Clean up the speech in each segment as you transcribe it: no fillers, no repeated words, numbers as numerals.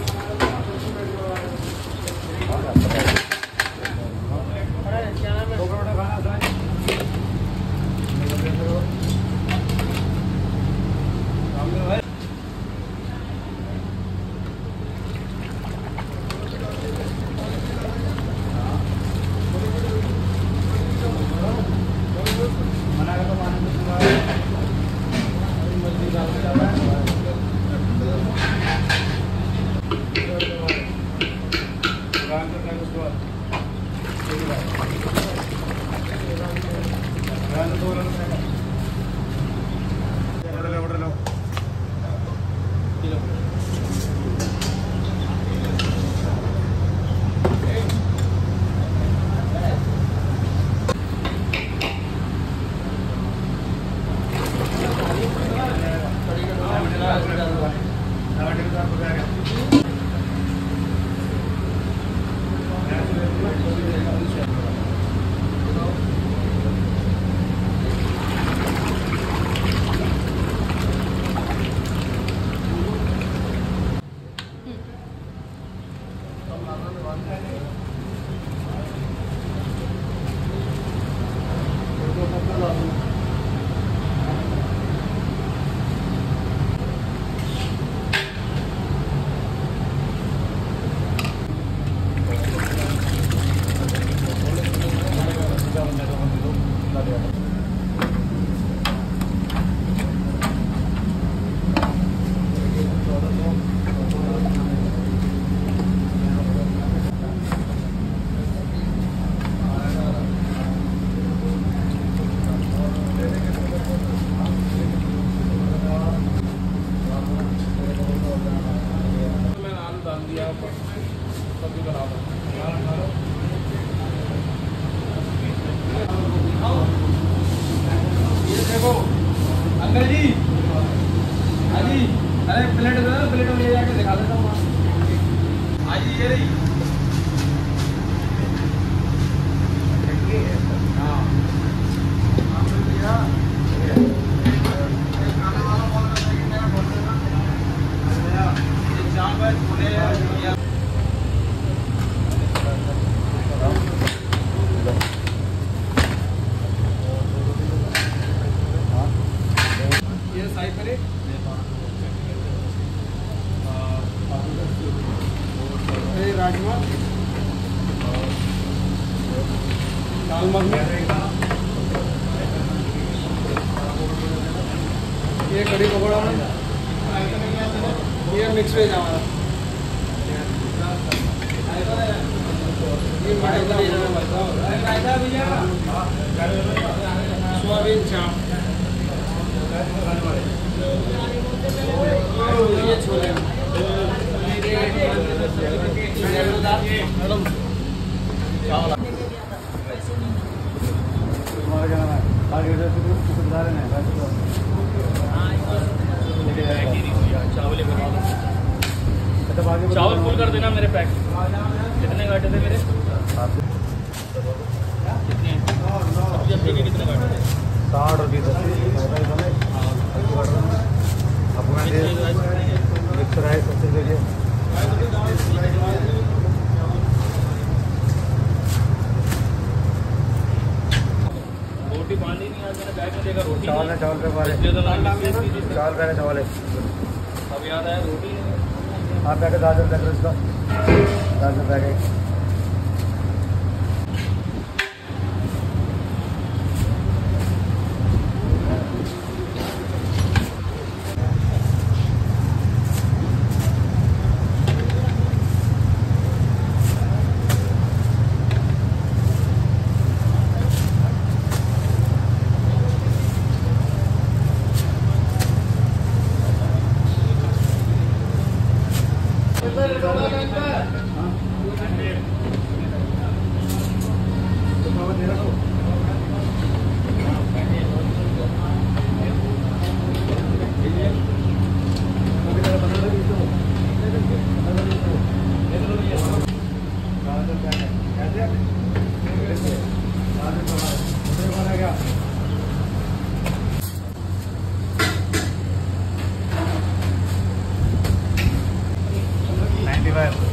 Uncle जी, हाँ जी, अरे plate दो, प्लेट में ले जाके दिखा देता हूँ। हाँ जी, ये रही। हाँ, राजमा, दाल मखनी, ये कढ़ी पकौड़ा, ये मिक्स वेज हमारा, ये मटर पनीर, सोयाबीन चाप, ये छोले, चावल फुल कर देना मेरे पैक। कितने काटे थे मेरे? कितने कितने काटे थे? 60 और 20 मिक्स राइस सबसे लीजिए। रोटी बांधी नहीं आज मैंने बैग में देखा रोटी। चावल है, चावल पे वाले चावल पहले चावल है। अब याद आया रोटी आप पैकेट दाल पैकेट इसका दाल पैकेट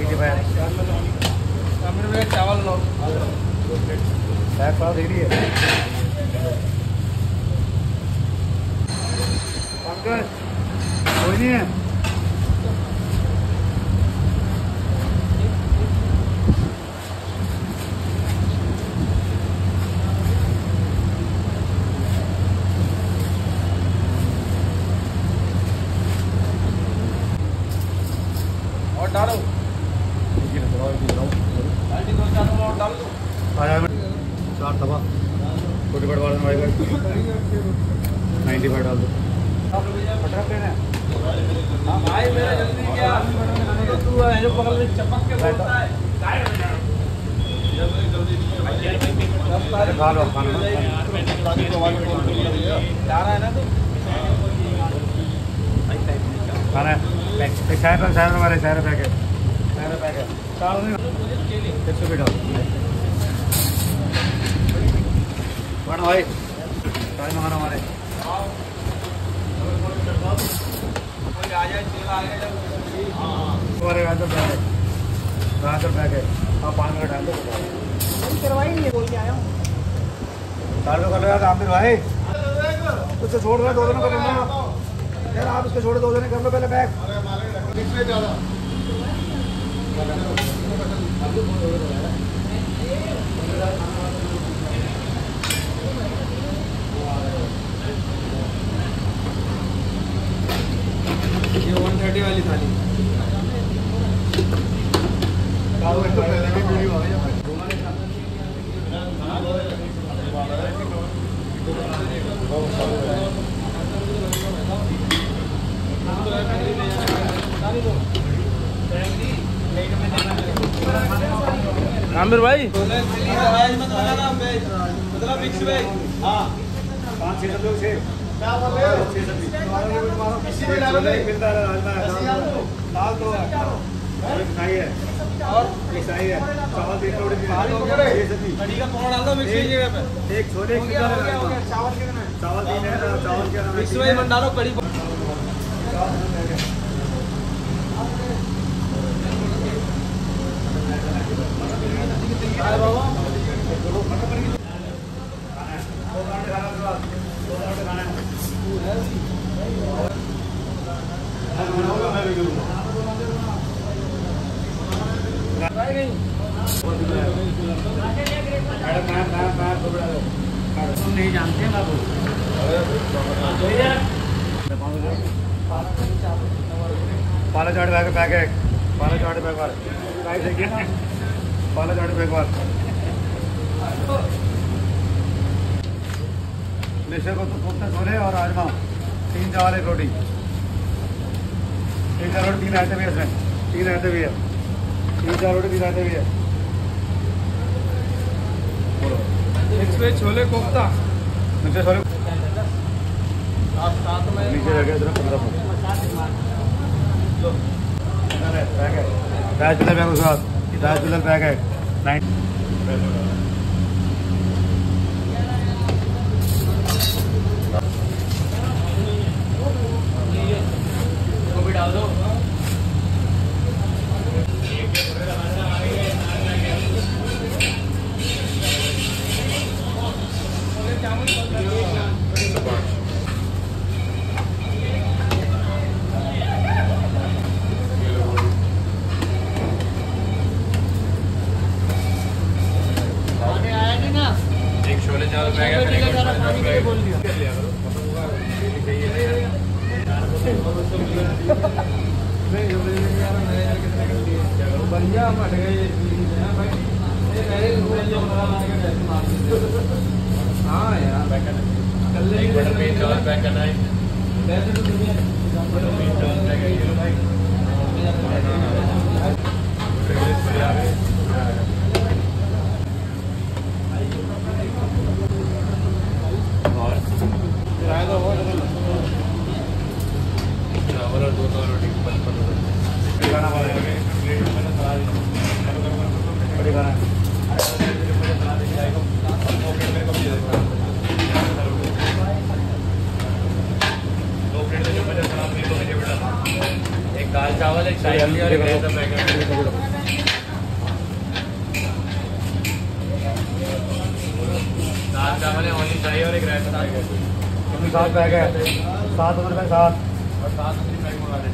आमिर भैया चावल लो। बैग पाव दे रही है पंकज, कोई नहीं है। और डालो बाल्टी 2-4 और डाल दो। चार दबा छोटे बड़े वाले में 95 डाल दो। पटरा प्लेन है। हाँ भाई मेरा जल्दी क्या तो तू है जो बगल में चपक के बोलता है खा लो खाना जा रहा है ना तू खाना है। शायर हमारे शायर पैकेट चावल नहीं 100 रुपये डाल बड़ा भाई चाय मंगाना हमारे कोई आ जाए तेल आ गया हमारे गाजर पैकेट आप 5 मिनट डाल दो करवाई नहीं है बोल के आया हूँ चालू कर लो यार आमिर भाई उससे छोड़ रहे 2 दिन कर लेना यार आप उसको छोड़ 2 दिन कर लो पहले बैग ये 130 वाली थाली आमिर भाई मतलब मिक्स वेज हाँ 5-6 लोग से क्या बोल रहे हो 6 दाल दो खाई है और खाई है चावल 3 रोटी कड़ी का पाउडर डाल दो मिक्स वेज जगह पे एक छोले चावल कितना है चावल 3 है चावल क्या मिक्स वेज मत डालो कड़ी तुम नहीं जानते हैं बाबू पाला चाट बैग पैकेट पाला चाट बैग वाले प्राइस देखिए ना पाला चाट बैग वाले मिश्र को तो कोफ्ता छोले और राजमा 3 चावल 1 रोटी 3 4 रोटी 3 आते भी है इसमें 3 आते भी है 3 4 रोटी 3 आते भी है मिक्स वेज छोले कोफ्ता मिश्र छोले साथ में नीचे रह गया इधर 15 पैकेट बैच पिलर बैग उसके बाद बैच पिलर पैकेट 9 वो भी डाल दो एक छोले चावल बैग बढ़िया मट गए हाँ यार पैक करना है वैसे तो दुनिया चावल और 2 रोटी 55 खाना बड़ी खाना एक दाल चावल एक शाही और एक पैकेट दाल चावल है ओनली चाहिए और एक रायता पैक है। तुम्हें 7 पैक है 7 रुपये 7 और 7 पैक मंगा दें।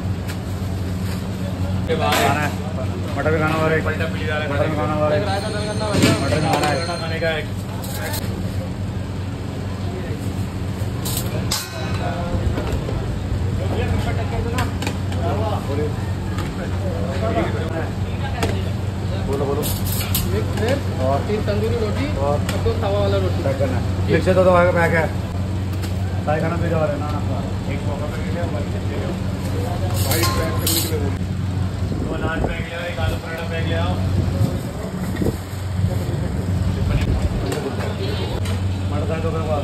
खाना है मटर भी खाना वाला एक पलटा पीली दाल मटर भी खाना वाला एक रायता दल करना भैया। मटर भी खाना है खाने का एक बोलो बोलो और 3 तंदूरी रोटी और 2 तवा वाला रोटी। पैक करना है मिक्सर तो दवा का पैक है साई खाना भी दवा है ना एक मौका पे ले लो वाइट पैक करने के लिए 2 नान पैक ले आओ, एक आलू पराठा पैक ले आओ। मटर दाल तो करवा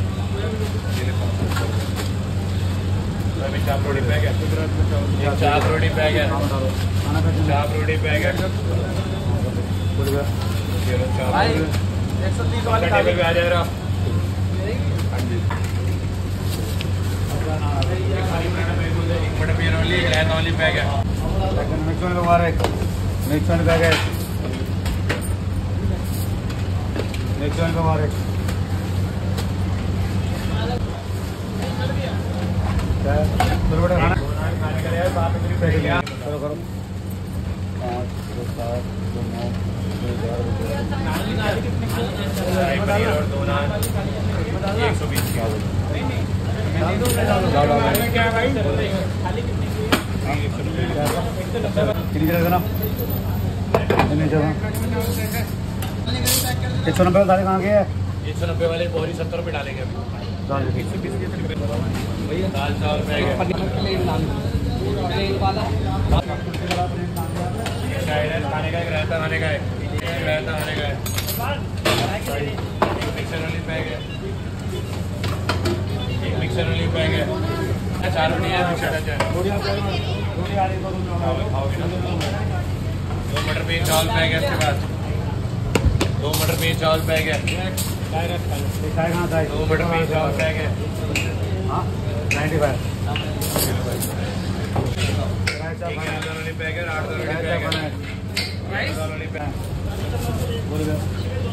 चाप रोटी पैक है, एक चाप रोटी पैक है, खाना पैक चाप रोटी पैक है। बोल गया ये लो चाप भाई रोटी। 130 वाली टेबल पे आ जा रहा। एक मटर पनीर वाली, एक रायता वाली पैक है। मिक्स वन का एक मिक्स वन पैक है मिक्स वन का एक खाना खाने का यार बाप इतनी पैक है। करो करो 5 2 7 2 9 शाही पनीर और 2 नान 120 की। क्या भाई? कितनी जगह ना 190 सारे कहाँ के है 190 वाले बोरी 70 रुपये डालेंगे अभी। दाल चावल पैक है, खाने का एक रायता खाने का है, एक रायता खाने का है, एक मिक्सर वाली पैक है, एक मिक्सर वाली पैक है। 4 रोटी है मिक्सर है। 2 मटर पनीर चावल पैक है इसके बाद। 2 मटर पनीर चावल पैक है। 2 मटर पनीर चावल पैक है। 95 एक दाल वाली पैक है, 8 दाल वाली पैक है। 8 दाल वाली पैक बोल गया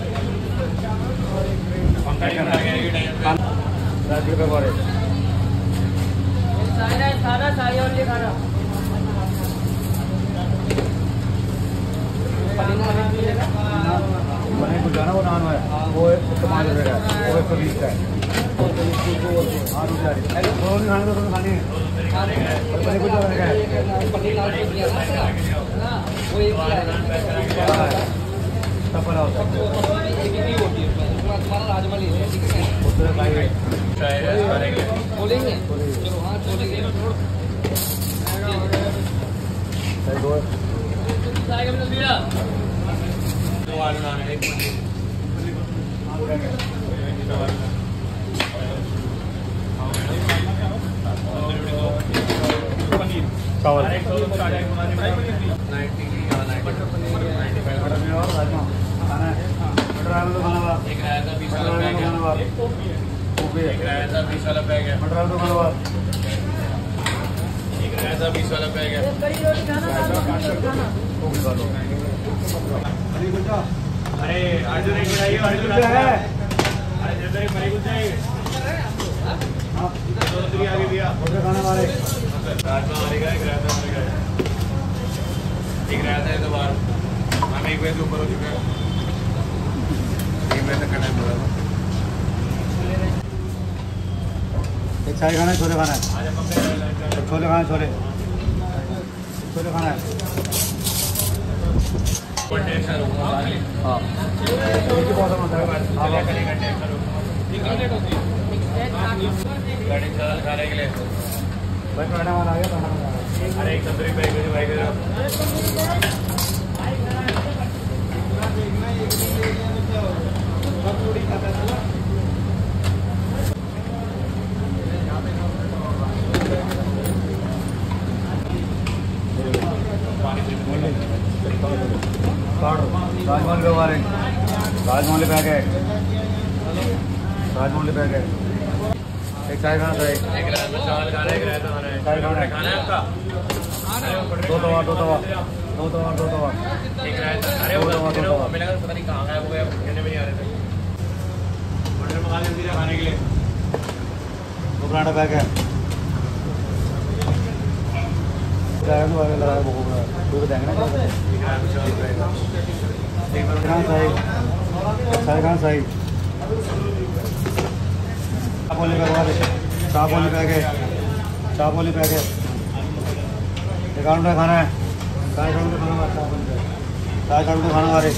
सारा सारी और खाना बने कुछ जाना वो नान है वो 5 रुपये का वो 120 का है हाँ दूसरा दोनों खाने तो दोनों खाने बने कुछ जाने का है वो एक सब पड़ा होता है तुम्हारा राजमा ले उसमें खाएंगे बोलेंगे चलो हाँ बोलेंगे सही दो आलू नान है, एक पनीर। चावल 90 और राजमा खाना है मटर आलू तो खाना वाला एक रायता 20 मटर वाला आलू पैक तो है। खाना वाला वो भी है एक रायता 20 वाला पैक है। मटर आलू तो खाना वाला एक रायता 20 वाला पैक है। वो भी खा लो अरे अर्जुन एक बनाइए, अर्जुन है अर्जुन एक बड़ी कुछ चाहिए। हाँ दूसरी आगे दिया। उसके खाने वाले राजमा आएगा, एक रायता आएगा, एक रायता है तो बाहर हम 1 बजे से ऊपर हो चुके हैं। 1 बजे तक करना पड़ा। एक शाही खाना है छोले खाना है आज हम छोले खाना है छोले छोले खाना है टेंशन हाँ एक ही मौसम होता है हाँ गाड़ी चावल खाने के लिए। भाई पराठा वाला आ गया पराठा वाला आ गया अरे एक तंदूरी पैक करो भाई करो। राजमहल के बारे राजमहल पैक है राजमहल पैक है एक चाय खाना था एक रायता चावल खाना है, एक रायता खाना है। चाय खाना है खाना है आपका? दो तवा दो तवा दो तवा दो तवा एक रायता। अरे वो हमें लगा पता नहीं कहाँ गया वो गया, कहने में नहीं आ रहे थे। मंगा जल्दी से खाने के लिए। दो पराठा पैक है। ड्राइवर वाले लगाया वो कोई बताएंगे ना कहाँ साहिब कहाँ साहिब चापोली पैक वाले चापोली पैक है चापोली पैक है 51 रुपये खाना है 60 रुपये खाना 60 रुपये खाना खा रहे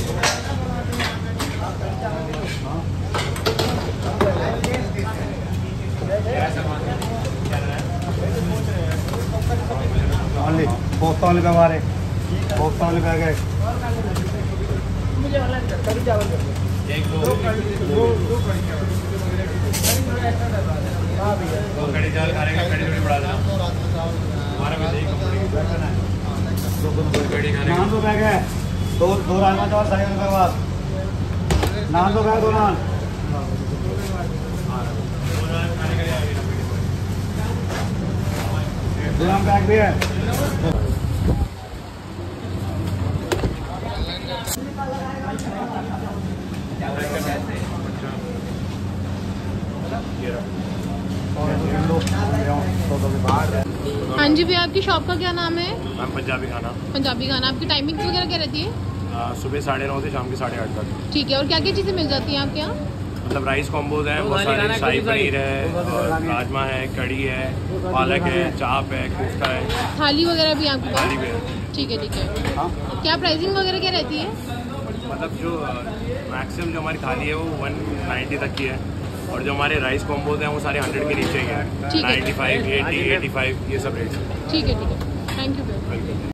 ओनली कोफ्ता वाले पैक मारे कोफ्ता वाले पैक है कड़ी चावल खाने का कड़ी थोड़ी बढ़ा देना हमारा भी यही कंपनी कड़ी खाने नान दो पैक है दो राजमा चावल 60 रुपये के बाद नान दो पैक दो नान दो नान पैक भी है हाँ जी भैया, आपकी शॉप का क्या नाम है? मैम पंजाबी खाना। पंजाबी खाना। आपकी टाइमिंग वगैरह क्या रहती है? सुबह 9:30 से शाम के 8:30 तक। ठीक है। और क्या क्या चीज़ें मिल जाती हैं आपके यहाँ? मतलब राइस कॉम्बोज हैं, बहुत सारे शाही पनीर है, राजमा है, कड़ी है, पालक है, चाप है, कोफ्ता है, थाली वगैरह भी आपके थाली भी पास? है। ठीक है ठीक है। क्या प्राइसिंग वगैरह क्या रहती है? मतलब जो मैक्सिमम जो हमारी थाली है वो 190 तक की है और जो हमारे राइस कॉम्बोज हैं वो सारे 100 के नीचे ही हैं। ठीक है। 95, 80, 85 ये सब रेट्स हैं। ठीक है ठीक है। थैंक यू भैया।